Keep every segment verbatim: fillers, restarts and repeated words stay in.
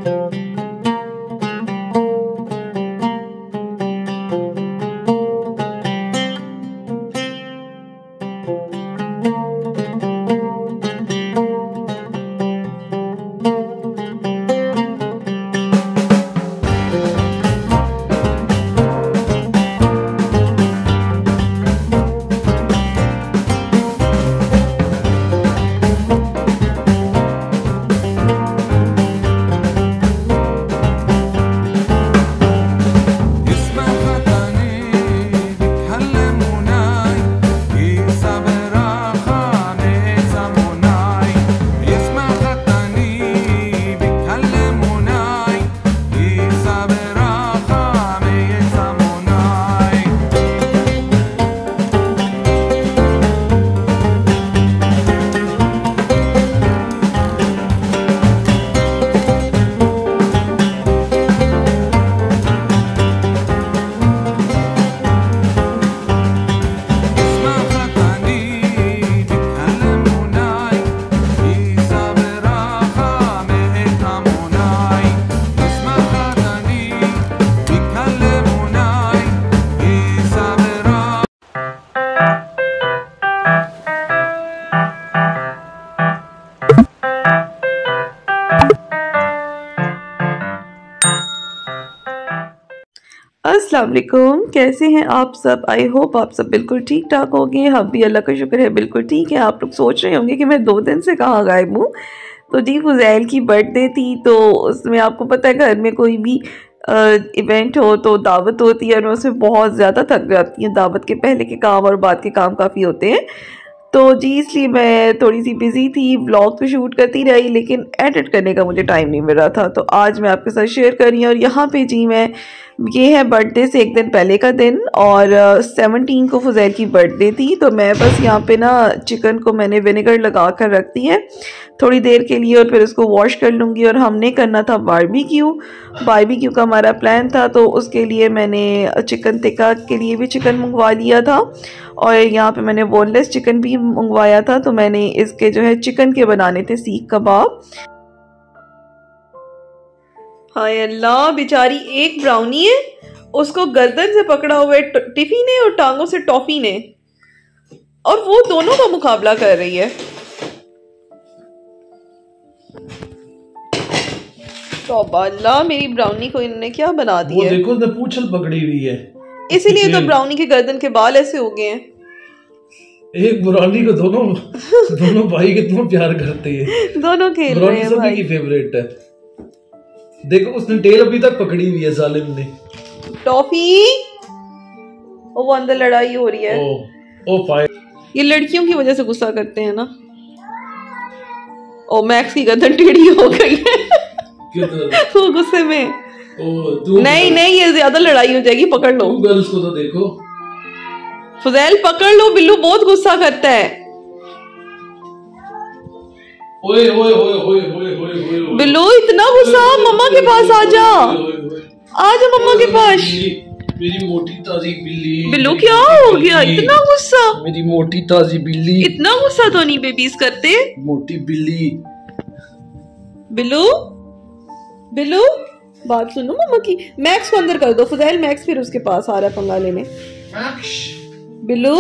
अस्सलाम वालेकुम, कैसे हैं आप सब। आई होप आप सब बिल्कुल ठीक ठाक होंगे। हम भी अल्लाह का शुक्र है बिल्कुल ठीक है। आप लोग सोच रहे होंगे कि मैं दो दिन से कहाँ गायब हूँ। तो जी फुज़ैल की बर्थडे थी, तो उसमें आपको पता है घर में कोई भी इवेंट हो तो दावत होती है और उसमें बहुत ज़्यादा थक जाती है। दावत के पहले के काम और बाद के काम काफ़ी होते हैं, तो जी इसलिए मैं थोड़ी सी बिज़ी थी। व्लॉग तो शूट करती रही लेकिन एडिट करने का मुझे टाइम नहीं मिल रहा था, तो आज मैं आपके साथ शेयर कर रही हूँ। और यहाँ पे जी मैं ये है बर्थडे से एक दिन पहले का दिन, और सेवनटीन को फुज़ैल की बर्थडे थी। तो मैं बस यहाँ पे ना चिकन को मैंने विनेगर लगा कर रख दी है थोड़ी देर के लिए, और फिर उसको वॉश कर लूँगी। और हमने करना था बारबेक्यू, बारबेक्यू का हमारा प्लान था, तो उसके लिए मैंने चिकन टिक्का के लिए भी चिकन मंगवा लिया था, और यहाँ पे मैंने बोनलेस चिकन भी मंगवाया था। तो मैंने इसके जो है चिकन के बनाने थे सीख कबाब। हाय अल्लाह, बेचारी एक ब्राउनी है, उसको गर्दन से पकड़ा हुआ है टिफी ने और टांगों से टॉफी ने, और वो दोनों का मुकाबला कर रही है। तौबा अल्लाह, मेरी ब्राउनी को इन्होंने क्या बना दिया है। देखो उसने पूंछल पकड़ी हुई है, इसीलिए तो ब्राउनी के गर्दन के बाल ऐसे हो गए हैं। एक ब्राउनी को दोनों दोनों भाई कितना प्यार करते हैं, दोनों खेल रहे हैं भाई। की फेवरेट है। देखो उसने टेल अभी तक पकड़ी हुई है जालिम ने। टॉफी, वो अंदर लड़ाई हो रही है। Oh, oh fire. ये लड़कियों की वजह से गुस्सा करते हैं ना। ओ मैक्स की गर्दन टेढ़ी हो गई है वो गुस्से में। ओ, तू नहीं नहीं, ये ज्यादा लड़ाई हो जाएगी, पकड़ लो। गर्ल्स को तो देखो। फुज़ैल पकड़ लो, बिल्लू बहुत गुस्सा करता है। ओए ओए ओए ओए ओए ओए बिल्लू इतना गुस्सा, मम्मा के पास आ जा, आ जा मम्मा के पास। मेरी मोटी ताजी बिल्ली। बिल्लू क्या हो गया, इतना गुस्सा। मेरी मोटी ताजी बिल्ली। इतना गुस्सा तो नहीं बेबीज करते। मोटी बिल्ली। बिल्लू बिल्लू बात सुनो मम्मा की। मैक्स को अंदर कर दो फुज़ैल, मैक्स फिर उसके पास आ रहा है पंगा लेने। बिल्लू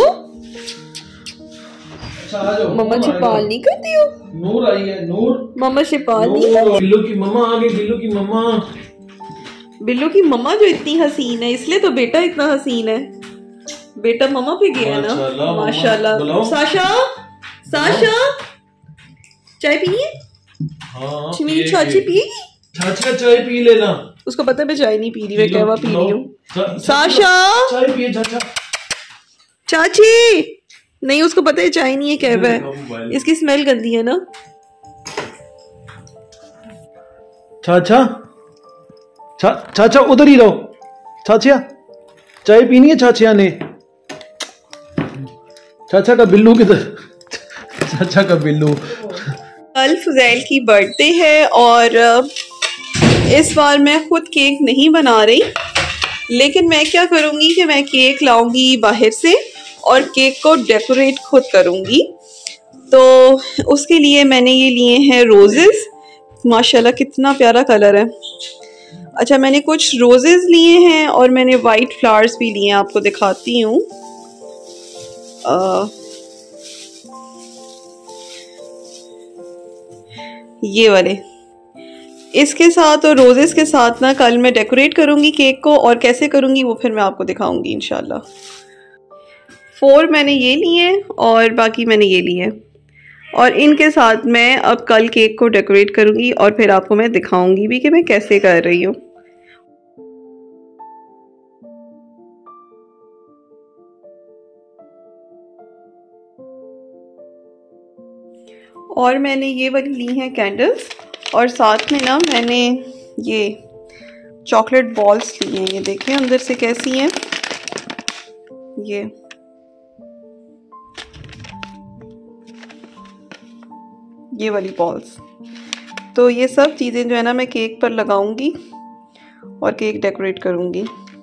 मम्मा छिपाल नहीं करती हो। नूर आई है, नूर। मम्मा छिपाल नहीं करती। बिल्लू की मम्मा आ गई, बिल्लू की मम्मा। बिल्लू की मम्मा जो इतनी हसीन है, इसलिए तो बेटा इतना हसीन है। बेटा मम्मा पे गया ना, माशाल्लाह। साशा, साशा चाय पीनी है? हाँ, मेरी चाची पिएगी? चाचा चाय पी लेना। उसको पता है मैं चाय नहीं पी रही, मैं कहवा पी रही हूँ। साशा चाय पिए चाचा। चाची नहीं, उसको पता है चाय नहीं है, कहवा है। इसकी स्मेल गंदी है ना। चाचा चा, चाचा उधर ही रहो। चाचिया चाय पीनी है चाचिया ने। चाचा का बिल्लू किधर? चाचा का बिल्लू। कल फुज़ैल की बर्थडे है और इस बार मैं खुद केक नहीं बना रही, लेकिन मैं क्या करूँगी कि मैं केक लाऊंगी बाहर से और केक को डेकोरेट खुद करूँगी। तो उसके लिए मैंने ये लिए हैं रोजेस, माशाल्लाह कितना प्यारा कलर है। अच्छा, मैंने कुछ रोजेस लिए हैं और मैंने वाइट फ्लावर्स भी लिए हैं, आपको दिखाती हूँ। ये वाले इसके साथ और रोजेस के साथ ना कल मैं डेकोरेट करूँगी केक को, और कैसे करूँगी वो फिर मैं आपको दिखाऊँगी इंशाल्लाह। फोर मैंने ये लिए और बाकी मैंने ये लिए, और इनके साथ मैं अब कल केक को डेकोरेट करूँगी और फिर आपको मैं दिखाऊँगी भी कि मैं कैसे कर रही हूँ। और मैंने ये वाली ली हैं कैंडल्स, और साथ में ना मैंने ये चॉकलेट बॉल्स ली हैं। ये देखें अंदर से कैसी हैं, ये ये वाली बॉल्स। तो ये सब चीज़ें जो है ना मैं केक पर लगाऊंगी और केक डेकोरेट करूंगी।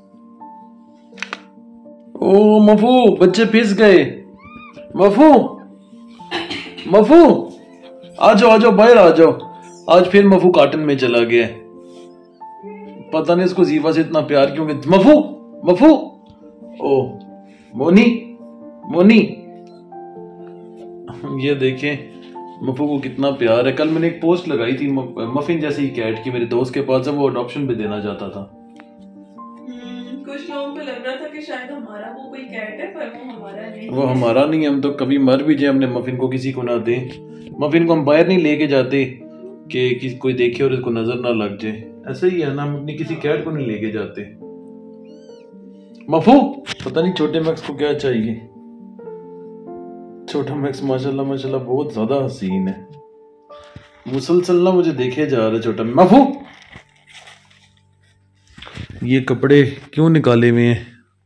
ओ मफू, बच्चे फिस गए। मफू मफू आ जाओ आ जाओ, बाहर आ जाओ। आज फिर मफू कार्टन में चला गया। पता नहीं इसको जीवा से इतना प्यार क्यों। मफू मफू ओ मोनी मोनी, ये देखें मफू को कितना प्यार है। कल मैंने एक पोस्ट लगाई थी मफिन जैसी कैट की, मेरे दोस्त के पास है, वो अडॉप्शन पे देना चाहता था। कुछ लोगों को लग रहा था कि शायद हमारा वो कोई कैट है, पर वो हमारा नहीं वो हमारा नहीं है। हम तो कभी मर भी जाए हमने मफिन को किसी को ना दें। मफिन को हम बाहर नहीं लेके जाते कि किसी कोई देखे और इसको नजर ना लग जाए। ऐसे ही है ना, हम अपनी किसी कैट को नहीं लेके जाते। मफू पता नहीं छोटे मैक्स को क्या चाहिए। छोटा मैक्स माशाल्लाह माशाल्लाह बहुत ज्यादा हसीन है। मुसलसल ना मुझे देखे जा रहा है छोटा। मफू ये कपड़े क्यों निकाले हुए हैं?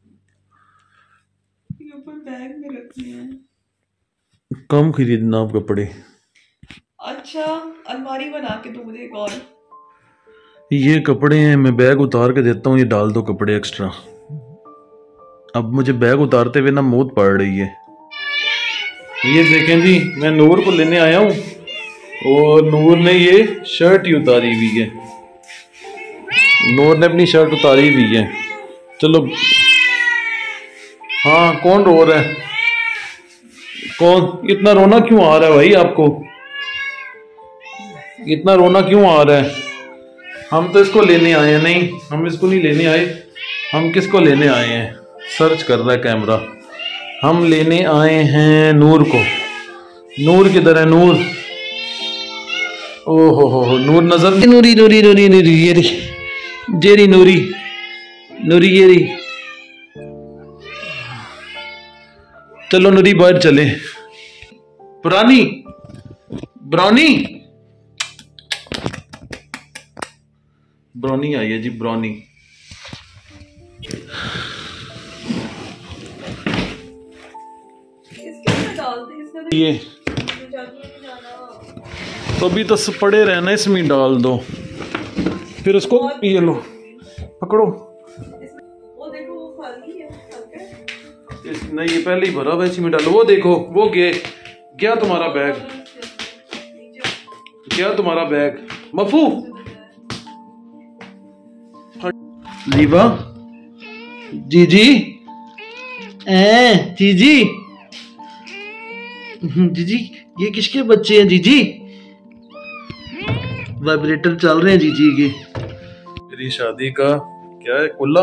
बैग में रखने हैं। कम खरीदना आप कपड़े। अच्छा, अलमारी बना के दूँ मुझे एक और। ये कपड़े हैं, मैं बैग उतार के देता हूँ, ये डाल दो कपड़े एक्स्ट्रा। अब मुझे बैग उतारते हुए ना मौत पड़ रही है। ये देखें जी, मैं नूर को लेने आया हूँ और नूर ने ये शर्ट ही उतारी हुई है। नूर ने अपनी शर्ट उतारी हुई है। चलो हाँ, कौन रो रहा है? कौन? इतना रोना क्यों आ रहा है भाई आपको? इतना रोना क्यों आ रहा है? हम तो इसको लेने आए हैं। नहीं, हम इसको नहीं लेने आए। हम किसको लेने आए हैं? सर्च कर रहा है कैमरा। हम लेने आए हैं नूर को। नूर किधर है? नूर, ओ हो हो नूर नजर। नूरी नूरी नूरी नूरी ये री जेरी नूरी नूरी ये री। चलो नूरी बाहर चले। पुरानी ब्राउनी ब्राउनी आई है जी, ब्राउनी। ये तो अभी तो पड़े रहना, इसमें डाल दो, फिर उसको ये लो पकड़ो। वो देखो वो खाली है। इस, नहीं ये पहले ही भरा हुआ, इसमें डालो। वो देखो वो गए क्या तुम्हारा बैग? क्या तुम्हारा बैग? मफू लीवा जी जी ए जी जी जी जी, ये किसके बच्चे हैं? जी जी वाइब्रेटर चल रहे हैं जी जी के। मेरी शादी का क्या है? कुल्ला।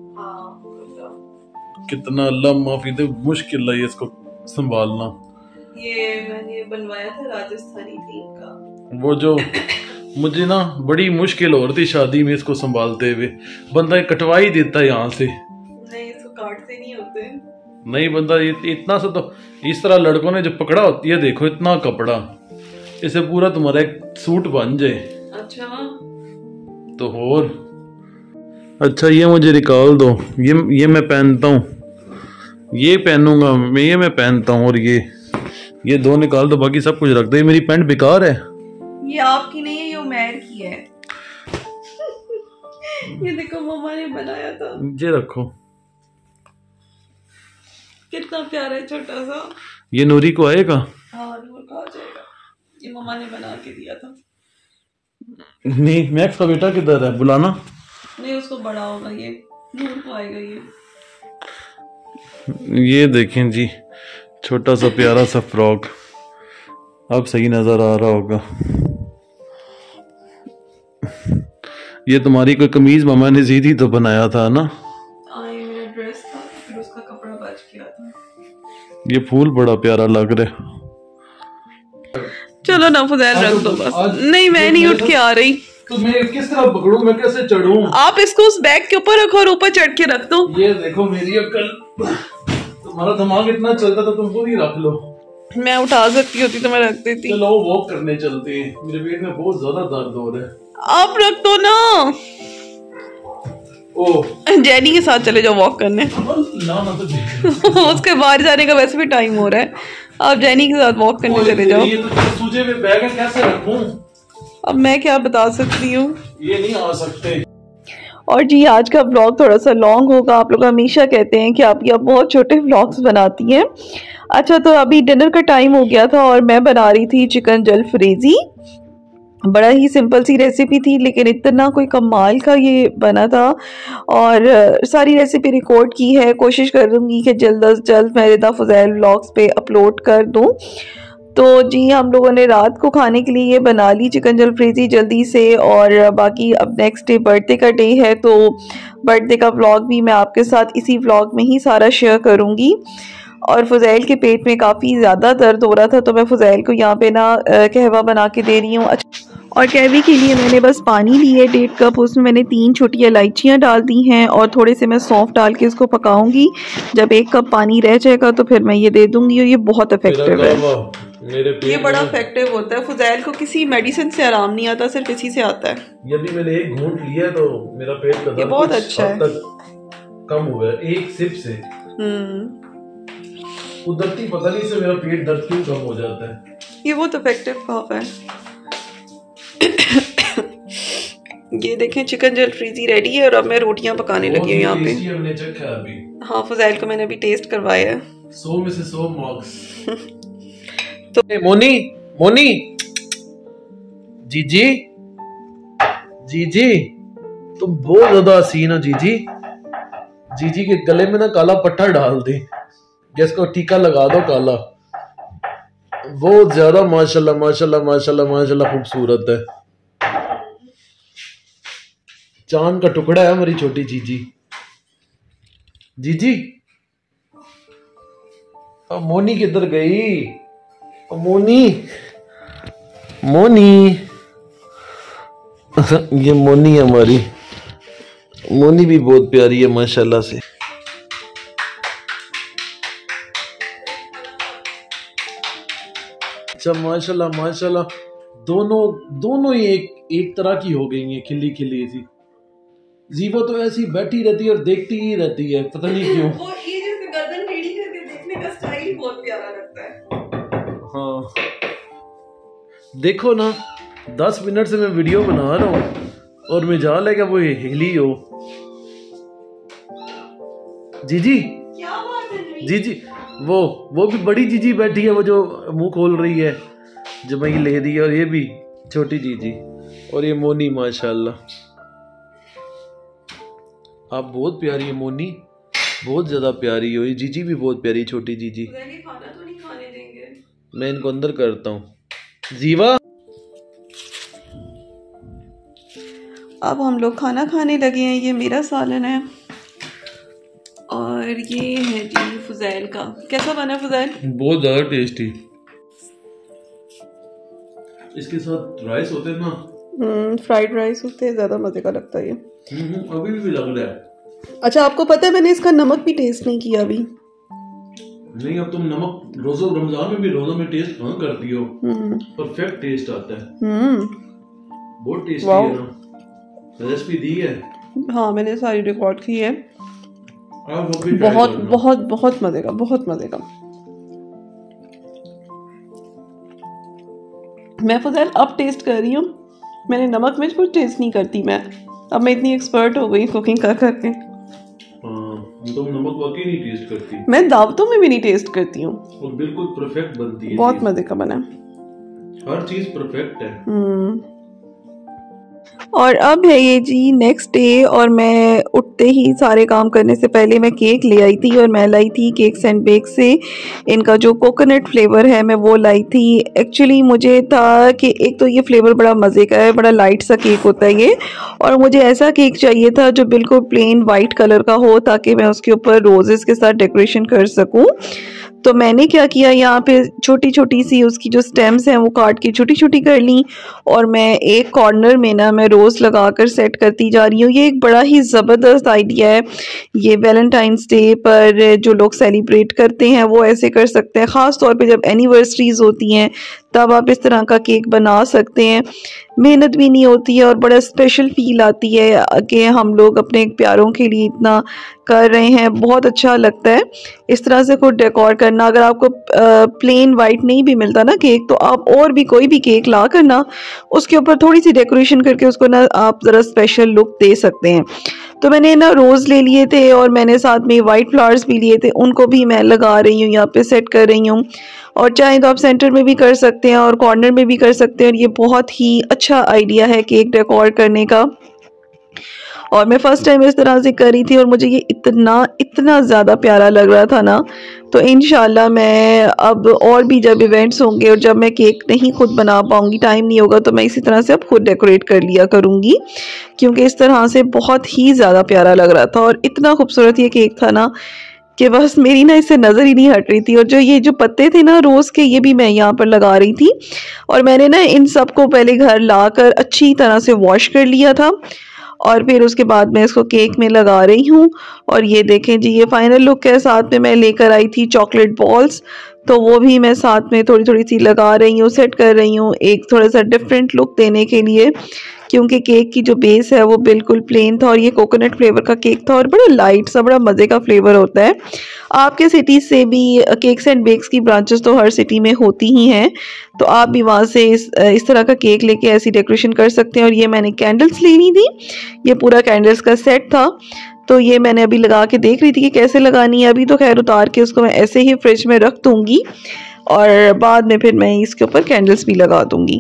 कितना अल्लाह माफी दे, मुश्किल है इसको संभालना। ये मैंने बनवाया था राजस्थानी थीम का। वो जो मुझे ना बड़ी मुश्किल हो रही थी शादी में इसको संभालते हुए। बंदा कटवा ही देता है यहाँ से। नहीं, इसको काटते नहीं होते। नहीं बंदा इतना सा तो, इस तरह लड़कों ने जो पकड़ा होती है, देखो इतना कपड़ा, इसे पूरा तुम्हारा एक सूट बन जाए। अच्छा तो और अच्छा, ये मुझे निकाल दो। ये ये मैं पहनता हूँ, ये पहनूंगा मैं, ये मैं पहनता हूँ, और ये ये दो निकाल दो, बाकी सब कुछ रख दो। ये मेरी पैंट बेकार है। ये आपकी नहीं है, ये उमैर की है। ये देखो मम्मा ने बनाया था। ये रखो, कितना प्यारा है, छोटा सा। ये नूरी को आएगा। हाँ, नूर का आ जाएगा। ये मम्मा ने बना के दिया था। नहीं, मैक्स का बेटा किधर है? बुलाना। नहीं, उसको बड़ा होगा ये, नूर को आएगा ये। ये देखें जी, छोटा सा प्यारा सा फ्रॉक, अब सही नजर आ रहा होगा। ये तुम्हारी कोई कमीज मामा ने सीधी तो बनाया था ना? हाँ, ये मेरा ड्रेस था, फिर उसका कपड़ा बच गया था। ये फूल बड़ा प्यारा लग रहा है। चलो ना फुज़ैल, रख दो बस। नहीं, मैं नहीं उठ के आ रही। तो मैं किस तरह पकड़ूं, मैं कैसे चढ़ूं? आप इसको उस बैग के ऊपर रखो और ऊपर चढ़ के रख दो। ये देखो मेरी अक्ल, तुम्हारा दिमाग इतना चलता था, तुम खुद ही रख लो। मैं उठा सकती होती तो मैं रख देती। चलो वॉक करने चलते हैं, मेरे पेट में बहुत ज्यादा दर्द हो रहा है। आप रख दो ना। ओ, जेनी के साथ चले जाओ वॉक करने। ना ना तो उसके बाहर जाने का वैसे भी टाइम हो रहा है, आप जेनी के साथ वॉक करने चले जाओ। ये तो सूजे में बैग है, कैसे रखूं? अब मैं क्या बता सकती हूँ, ये नहीं आ सकते। और जी आज का व्लॉग थोड़ा सा लॉन्ग होगा। आप लोग हमेशा कहते हैं कि आप ये बहुत छोटे व्लॉग्स बनाती हैं। अच्छा, तो अभी डिनर का टाइम हो गया था और मैं बना रही थी चिकन जलफ्रेजी। बड़ा ही सिंपल सी रेसिपी थी, लेकिन इतना कोई कमाल का ये बना था। और सारी रेसिपी रिकॉर्ड की है, कोशिश करूँगी कि जल्द अज जल्द मैं रिदा फुज़ैल व्लॉग्स पे अपलोड कर दूँ। तो जी हम लोगों ने रात को खाने के लिए ये बना ली चिकन जलफ्रेजी जल्दी से। और बाकी अब नेक्स्ट डे बर्थडे का डे है, तो बर्थडे का व्लॉग भी मैं आपके साथ इसी व्लॉग में ही सारा शेयर करूँगी। और फुज़ैल के पेट में काफ़ी ज़्यादा दर्द हो रहा था, तो मैं फुज़ैल को यहाँ पे ना कहवा बना के दे रही हूँ। अच्छा, और कहवे के लिए मैंने बस पानी ली है डेढ़ कप, उसमें मैंने तीन छोटी इलायचियाँ डाल दी हैं और थोड़े से मैं सौंफ डाल के इसको पकाऊंगी। जब एक कप पानी रह जाएगा तो फिर मैं ये दे दूंगी। और ये बहुत इफेक्टिव है, मेरे ये बड़ा इफेक्टिव होता है। फुज़ैल को किसी मेडिसिन से आराम नहीं आता, सिर्फ इसी से आता है। ये भी मैंने एक घूंट लिया तो मेरा पेट का दर्द बहुत अच्छा है, कम हुआ है एक सिप से। हम्म कुदरती पता नहीं से मेरा पेट दर्द क्यों कम हो जाता है। ये बहुत इफेक्टिव कॉफ है। ये देखें चिकन जलफ्रेजी रेडी है और अब मैं रोटियां पकाने लगी हूँ यहाँ पे। हमने चखा अभी। हाँ, फुज़ैल को मैंने अभी टेस्ट करवाया है। सौ में से सौ मार्क्स। तो मोनी मोनी जीजी जीजी तुम बहुत ज्यादा हसीन हो जीजी। जीजी के गले में ना काला पट्टा डाल दे, जिसको टीका लगा दो काला। बहुत ज्यादा माशाल्लाह माशाल्लाह माशाल्लाह माशाल्लाह खूबसूरत है, चांद का टुकड़ा है हमारी छोटी जीजी। जीजी अब मोनी किधर गई? मोनी मोनी ये मोनी है हमारी। मोनी भी बहुत प्यारी है माशाल्लाह से। अच्छा माशाल्लाह माशाल्लाह, दोनों दोनों ही एक एक तरह की हो गई हैं, खिली खिली सी। जीवा तो ऐसी बैठी रहती है और देखती ही रहती है, पता नहीं क्यों। और ये जैसे गर्दन टेढ़ी करके देखने का स्टाइल बहुत प्यारा लगता है। हाँ देखो ना, दस मिनट से मैं वीडियो बना रहा हूँ और मजाल है क्या वो हिली हो। जीजी क्या बात है जीजी, वो वो भी बड़ी जीजी बैठी है, वो जो मुंह खोल रही है, जो मैं ये ले दी है। और ये भी छोटी जीजी, और ये मोनी माशाल्लाह। आप बहुत प्यारी है मोनी, बहुत ज्यादा प्यारी हो। ये जीजी भी बहुत प्यारी, छोटी जीजी। खाना तो नहीं खाने देंगे, मैं इनको अंदर करता हूँ। जीवा अब हम लोग खाना खाने लगे हैं। ये मेरा सालन है और ये है जी फुज़ैल का। कैसा बना फुज़ैल? बहुत ज्यादा टेस्टी। इसके साथ राइस होते हैं ना, हम्म फ्राइड राइस होते हैं, ज्यादा मजे का लगता है ये। अभी भी लग रहा है। अच्छा, आपको पता है मैंने इसका नमक भी टेस्ट नहीं किया अभी। नहीं, अब तुम नमक रोजा रमजान में भी रोजा में टेस्ट कहाँ करती हो? परफेक्ट टेस्ट आता है। हम्म बहुत टेस्टी है ना। रेसिपी दी है? हाँ, मैंने सारी रिकॉर्ड की है। आप भी बहुत बहुत बहुत मजे का, बहुत मजे का। मैं फुज़ैल अब टेस्ट कर रही हूँ, मैंने नमक मिर्च कुछ टेस्ट नहीं करती मैं। अब मैं इतनी एक्सपर्ट हो गई कुकिंग कर करके। हाँ, तो नमक वाकई नहीं टेस्ट करती। मैं दावतों में भी नहीं टेस्ट करती हूँ। और बिल्कुल परफेक्ट बनती है, बहुत मजे का बना। हर चीज परफेक्ट है। हम्म और अब है ये जी नेक्स्ट डे, और मैं उठते ही सारे काम करने से पहले मैं केक ले आई थी, और मैं लाई थी केक्स एंड बेक से इनका जो कोकोनट फ्लेवर है मैं वो लाई थी। एक्चुअली मुझे था कि एक तो ये फ्लेवर बड़ा मज़े का है, बड़ा लाइट सा केक होता है ये, और मुझे ऐसा केक चाहिए था जो बिल्कुल प्लेन वाइट कलर का हो ताकि मैं उसके ऊपर रोजेस के साथ डेकोरेशन कर सकूं। तो मैंने क्या किया, यहाँ पे छोटी छोटी सी उसकी जो स्टेम्स हैं वो काट के छोटी छोटी कर ली, और मैं एक कॉर्नर में ना मैं रोज़ लगाकर सेट करती जा रही हूँ। ये एक बड़ा ही ज़बरदस्त आइडिया है। ये वैलेंटाइंस डे पर जो लोग सेलिब्रेट करते हैं वो ऐसे कर सकते हैं, ख़ास तौर पे जब एनिवर्सरीज़ होती हैं तब आप इस तरह का केक बना सकते हैं। मेहनत भी नहीं होती है और बड़ा स्पेशल फील आती है कि हम लोग अपने प्यारों के लिए इतना कर रहे हैं, बहुत अच्छा लगता है इस तरह से खुद डेकोर करना। अगर आपको प्लेन वाइट नहीं भी मिलता ना केक, तो आप और भी कोई भी केक ला कर ना उसके ऊपर थोड़ी सी डेकोरेशन करके उसको ना आप ज़रा स्पेशल लुक दे सकते हैं। तो मैंने ना रोज़ ले लिए थे और मैंने साथ में वाइट फ्लावर्स भी लिए थे, उनको भी मैं लगा रही हूँ, यहाँ पे सेट कर रही हूँ। और चाहे तो आप सेंटर में भी कर सकते हैं और कॉर्नर में भी कर सकते हैं, और ये बहुत ही अच्छा आइडिया है केक डेकोर करने का। और मैं फ़र्स्ट टाइम इस तरह से करी थी और मुझे ये इतना इतना ज़्यादा प्यारा लग रहा था ना। तो इंशाल्लाह मैं अब और भी जब इवेंट्स होंगे और जब मैं केक नहीं खुद बना पाऊँगी, टाइम नहीं होगा, तो मैं इसी तरह से अब खुद डेकोरेट कर लिया करूँगी, क्योंकि इस तरह से बहुत ही ज़्यादा प्यारा लग रहा था और इतना खूबसूरत ये केक था ना कि बस मेरी ना इससे नज़र ही नहीं हट रही थी। और जो ये जो पत्ते थे ना रोज़ के, ये भी मैं यहाँ पर लगा रही थी, और मैंने ना इन सब को पहले घर लाकर अच्छी तरह से वॉश कर लिया था, और फिर उसके बाद मैं इसको केक में लगा रही हूँ। और ये देखें जी, ये फाइनल लुक है। साथ में मैं लेकर आई थी चॉकलेट बॉल्स, तो वो भी मैं साथ में थोड़ी थोड़ी सी लगा रही हूँ, सेट कर रही हूँ एक थोड़ा सा डिफरेंट लुक देने के लिए, क्योंकि केक की जो बेस है वो बिल्कुल प्लेन था और ये कोकोनट फ्लेवर का केक था और बड़ा लाइट सा, बड़ा मज़े का फ्लेवर होता है। आपके सिटी से भी केक्स एंड बेक्स की ब्रांचेस तो हर सिटी में होती ही हैं, तो आप भी वहाँ से इस इस तरह का केक लेके ऐसी डेकोरेशन कर सकते हैं। और ये मैंने कैंडल्स लेनी थी, ये पूरा कैंडल्स का सेट था, तो ये मैंने अभी लगा के देख रही थी कि कैसे लगानी है। अभी तो खैर उतार के उसको मैं ऐसे ही फ्रिज में रख दूँगी और बाद में फिर मैं इसके ऊपर कैंडल्स भी लगा दूँगी।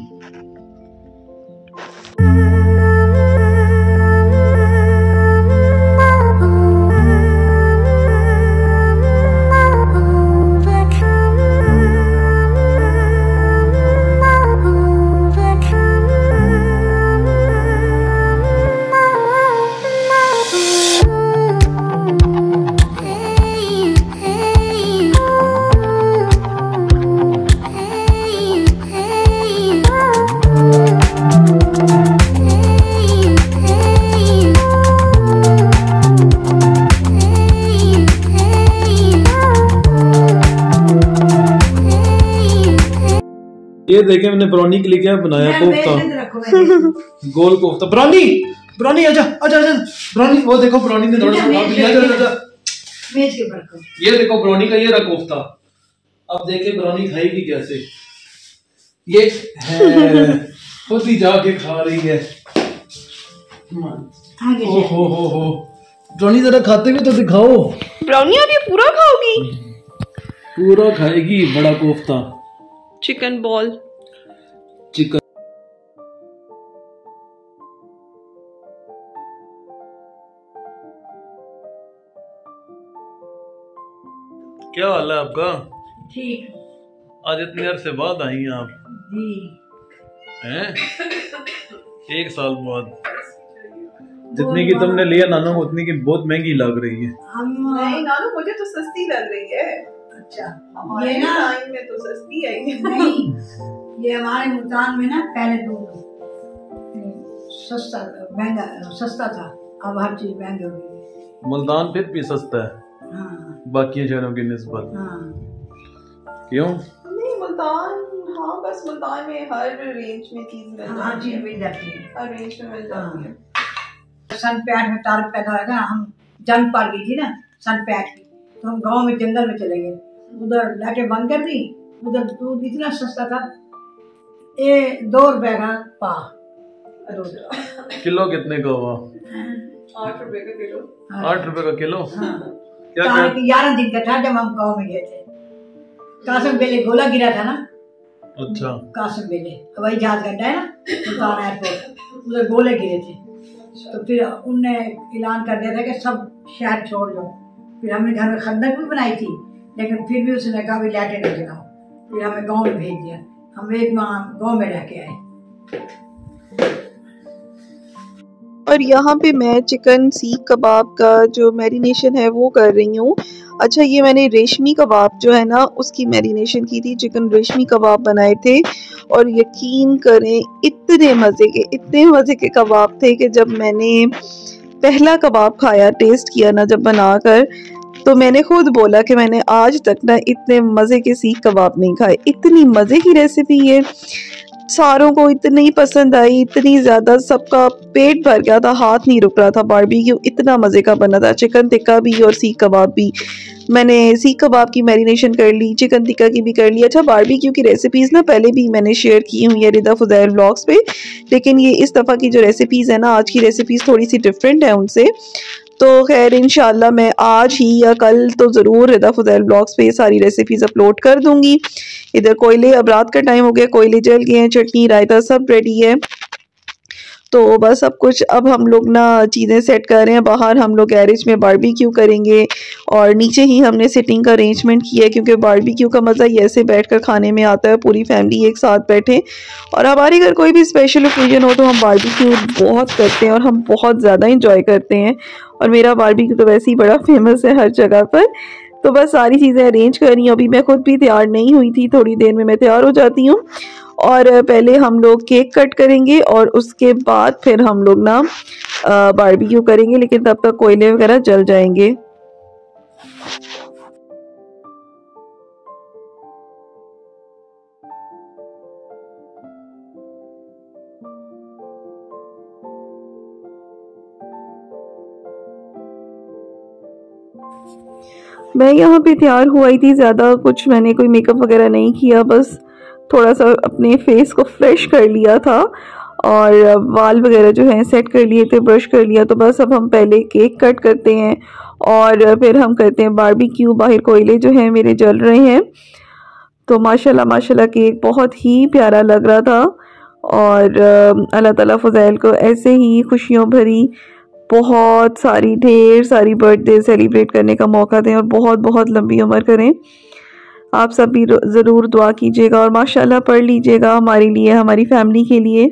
ये देखे मैंने ब्राउनी के लिए क्या बनाया, कोफ्ता, गोल कोफ्ता। ब्राउनी ब्राउनी आजा आजा आजा ब्राउनी, वो देखो ब्राउनी ने थोड़ा सा खा लिया। आजा आजा मेज के ऊपर, ये देखो ब्राउनी का ये रहा कोफ्ता। अब देखे ब्राउनी खाएगी कैसे, ये है खुद ही जाके खा रही है। ओ हो हो हो ब्राउनी जरा खाते हुए तो दिखाओ। ब्राउनी आप ये पूरा खाओगी? पूरा खाएगी, बड़ा कोफ्ता, चिकन बॉल, चिकन। क्या हाल है आपका? ठीक। आज इतनी देर से बाद आई हैं आप? जी। हैं? एक साल बाद। जितनी की तुमने लिया नानू, उतनी की बहुत महंगी लग रही है। हम नहीं नानू, मुझे तो सस्ती लग रही है। अच्छा, ये ना टाइम में तो सस्ती है ये। नहीं, ये हमारे मुल्तान में ना पहले तो सस्ता महंगा सस्ता था, अब हर चीज महंगी हो गई। मुल्तान फिर भी सस्ता है, हाँ, बाकी शहरों की निस्बत। हाँ। क्यों? नहीं मुल्तान, हाँ बस मुल्तान में हर रेंज में चीज मिल जाती है, हर चीज मिल जाती है, हर रेंज में मिल जाती है। सन पैठ में तारक पैदा हुआ था, हम जंग पड़ गई थी ना सन पैठ की, तो हम गांव में जंगल में चले गए, उधर लाइटें बंद कर दी। उधर दूध इतना सस्ता था, ये दो रुपए का पा। किलो कितने का हुआ? आठ रुपए का किलो। आठ रुपए का किलो। हाँ। क्या क्या? ग्यारह दिन का था जब हम गांव में गए थे। कासम पहले गोला गिरा था ना, अच्छा। कासिम बेले हवाई जहाज अड्डा है ना सुल्तान एयरपोर्ट, उधर गोले गिरे थे। तो फिर उनने ऐलान कर दिया था कि सब शहर छोड़ दो। फिर हमने घर में खंदक भी बनाई थी, लेकिन फिर भी उसने कहा भी लैटे नहीं लगाओ। फिर हमें गांव में भेज दिया, हम एक माह गांव में रह के आए। और यहाँ पे मैं चिकन सीख कबाब का जो मैरिनेशन है वो कर रही हूँ। अच्छा, ये मैंने रेशमी कबाब जो है ना उसकी मैरिनेशन की थी, चिकन रेशमी कबाब बनाए थे और यकीन करें इतने मज़े के इतने मज़े के कबाब थे कि जब मैंने पहला कबाब खाया, टेस्ट किया ना जब बनाकर, तो मैंने खुद बोला कि मैंने आज तक ना इतने मज़े के सीख कबाब नहीं खाए। इतनी मज़े की रेसिपी है, सारों को इतनी पसंद आई, इतनी ज़्यादा, सबका पेट भर गया था, हाथ नहीं रुक रहा था। बारबेक्यू इतना मज़े का बना था, चिकन टिक्का भी और सीख कबाब भी। मैंने सीख कबाब की मैरिनेशन कर ली, चिकन टिक्का की भी कर ली। अच्छा, बारबेक्यू की रेसिपीज़ ना पहले भी मैंने शेयर की हुई है रिदा फुज़ैल व्लॉग्स पे, लेकिन ये इस दफ़ा की जो रेसिपीज़ है ना, आज की रेसिपीज़ थोड़ी सी डिफरेंट है उनसे। तो खैर इंशाल्लाह मैं आज ही या कल तो ज़रूर रिदा फुज़ैल ब्लॉग्स पे ये सारी रेसिपीज़ अपलोड कर दूंगी। इधर कोयले, अब रात का टाइम हो गया, कोयले जल गए हैं, चटनी रायता सब रेडी है। तो बस सब कुछ अब हम लोग ना चीज़ें सेट कर रहे हैं। बाहर हम लोग गैरेज में बारबेक्यू करेंगे और नीचे ही हमने सिटिंग का अरेंजमेंट किया है, क्योंकि बारबेक्यू का मज़ा ही ऐसे बैठकर खाने में आता है, पूरी फैमिली एक साथ बैठे। और हमारे घर कोई भी स्पेशल ओकेजन हो तो हम बारबेक्यू बहुत करते हैं और हम बहुत ज़्यादा इंजॉय करते हैं। और मेरा बारबेक्यू तो वैसे ही बड़ा फेमस है हर जगह पर। तो बस सारी चीज़ें अरेंज कर रही हूँ। अभी मैं खुद भी तैयार नहीं हुई थी, थोड़ी देर में मैं तैयार हो जाती हूँ। और पहले हम लोग केक कट करेंगे और उसके बाद फिर हम लोग ना बारबेक्यू करेंगे, लेकिन तब तक कोयले वगैरह जल जाएंगे। मैं यहाँ पे तैयार हुआ ही थी, ज़्यादा कुछ मैंने कोई मेकअप वगैरह नहीं किया, बस थोड़ा सा अपने फेस को फ्रेश कर लिया था और बाल वगैरह जो है सेट कर लिए थे, ब्रश कर लिया। तो बस अब हम पहले केक कट करते हैं और फिर हम करते हैं बारबेक्यू। बाहर कोयले जो हैं मेरे जल रहे हैं। तो माशाल्लाह माशाल्लाह केक बहुत ही प्यारा लग रहा था और अल्लाह ताला फुज़ैल को ऐसे ही खुशियों भरी बहुत सारी ढेर सारी बर्थडे सेलिब्रेट करने का मौका दें और बहुत बहुत लंबी उम्र करें। आप सब भी ज़रूर दुआ कीजिएगा और माशाल्लाह पढ़ लीजिएगा हमारे लिए, हमारी फैमिली के लिए।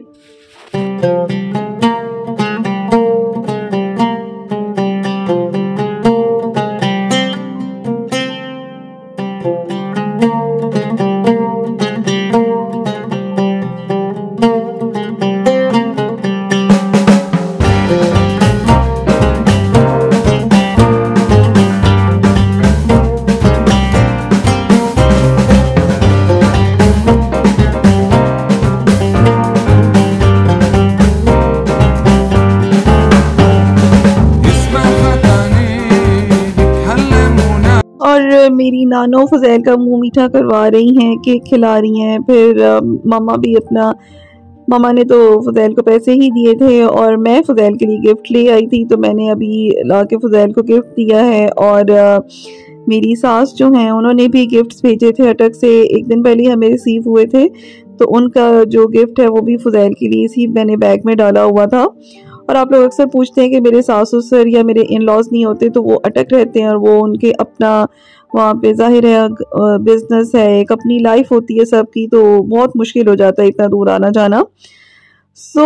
और मेरी नानो फुज़ैल का मुंह मीठा करवा रही हैं, केक खिला रही हैं। फिर मामा भी अपना, मामा ने तो फुज़ैल को पैसे ही दिए थे और मैं फ़ुज़ैल के लिए गिफ्ट ले आई थी, तो मैंने अभी ला के फ़ुज़ैल को गिफ्ट दिया है। और मेरी सास जो हैं उन्होंने भी गिफ्ट्स भेजे थे अटक से, एक दिन पहले हमें रिसीव हुए थे, तो उनका जो गिफ्ट है वो भी फ़ुज़ैल के लिए इसी मैंने बैग में डाला हुआ था। और आप लोग अक्सर पूछते हैं कि मेरे सास ससुर या मेरे इन लॉज नहीं होते, तो वो अटक रहते हैं और वो उनके अपना वहाँ पे ज़ाहिर है बिजनेस है, एक अपनी लाइफ होती है सबकी, तो बहुत मुश्किल हो जाता है इतना दूर आना जाना। सो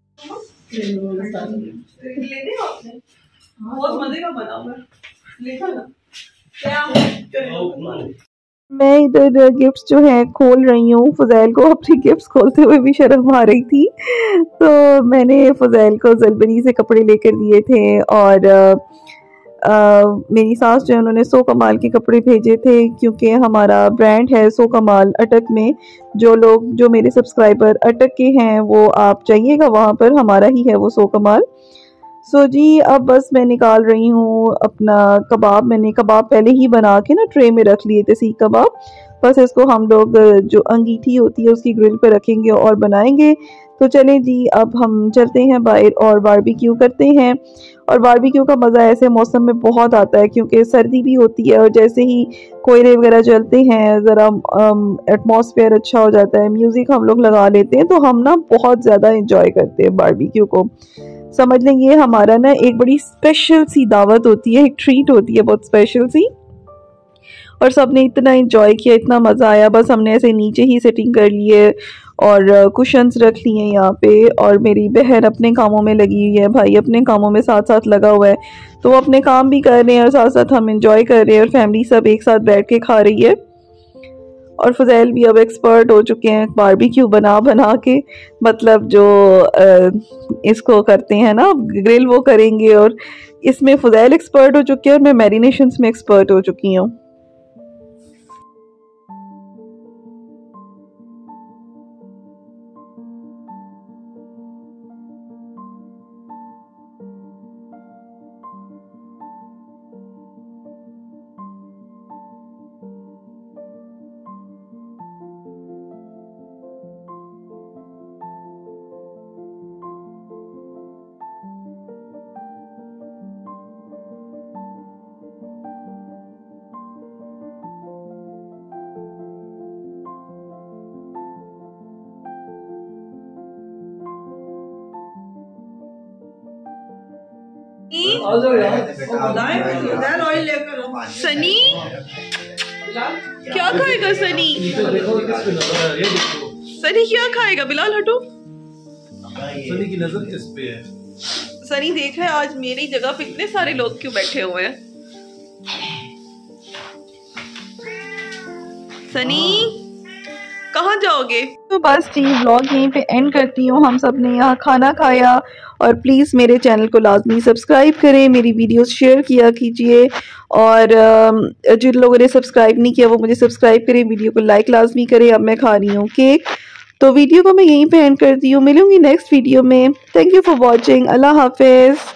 मैं इधर गिफ्ट्स जो है खोल रही हूँ। फुज़ैल को अपनी गिफ्ट्स खोलते हुए भी शर्म आ रही थी, तो मैंने फुज़ैल को ज़लबरी से कपड़े लेकर दिए थे और आ, मेरी सास जो है उन्होंने सो कमाल के कपड़े भेजे थे, क्योंकि हमारा ब्रांड है सो कमाल अटक में। जो लोग, जो मेरे सब्सक्राइबर अटक के हैं, वो आप जाइएगा वहाँ पर, हमारा ही है वो सो कमाल। सो जी अब बस मैं निकाल रही हूँ अपना कबाब। मैंने कबाब पहले ही बना के ना ट्रे में रख लिए थे, सीख कबाब। बस इसको हम लोग जो अंगीठी होती है उसकी ग्रिल पे रखेंगे और बनाएंगे। तो चलें जी, अब हम चलते हैं बाहर और बारबेक्यू करते हैं। और बारबेक्यू का मज़ा ऐसे मौसम में बहुत आता है क्योंकि सर्दी भी होती है और जैसे ही कोयले वगैरह जलते हैं ज़रा एटमॉस्फेयर अच्छा हो जाता है, म्यूज़िक हम लोग लगा लेते हैं, तो हम ना बहुत ज़्यादा इंजॉय करते हैं बारबेक्यू को। समझ लें ये हमारा ना एक बड़ी स्पेशल सी दावत होती है, एक ट्रीट होती है बहुत स्पेशल सी। और सब ने इतना एंजॉय किया, इतना मज़ा आया। बस हमने ऐसे नीचे ही सेटिंग कर लिए और कुशन्स रख लिए यहाँ पे, और मेरी बहन अपने कामों में लगी हुई है, भाई अपने कामों में साथ साथ लगा हुआ है, तो वो अपने काम भी कर रहे हैं और साथ साथ हम एंजॉय कर रहे हैं और फैमिली सब एक साथ बैठ के खा रही है। और फज़ैल भी अब एक्सपर्ट हो चुके हैं बारबेक्यू बना बना के, मतलब जो आ, इसको करते हैं ना ग्रिल वो करेंगे, और इसमें फज़ैल एक्सपर्ट हो चुके हैं और मैं मैरिनेशंस में एक्सपर्ट हो चुकी हूँ। सनी क्या खाएगा? सनी सनी क्या खाएगा? बिलाल हटो। सनी की नजर किस पे है? सनी देख रहा है आज मेरी जगह पे इतने सारे लोग क्यों बैठे हुए हैं। सनी कहाँ जाओगे? तो बस जी व्लॉग यहीं पे एंड करती हूँ। हम सब ने यहाँ खाना खाया, और प्लीज़ मेरे चैनल को लाजमी सब्सक्राइब करें, मेरी वीडियोस शेयर किया कीजिए, और जिन लोगों ने सब्सक्राइब नहीं किया वो मुझे सब्सक्राइब करें, वीडियो को लाइक लाजमी करें। अब मैं खा रही हूँ केक, तो वीडियो को मैं यहीं पे एंड करती हूँ। मिलूंगी नेक्स्ट वीडियो में। Thank you for watching. अल्लाह हाफिज़।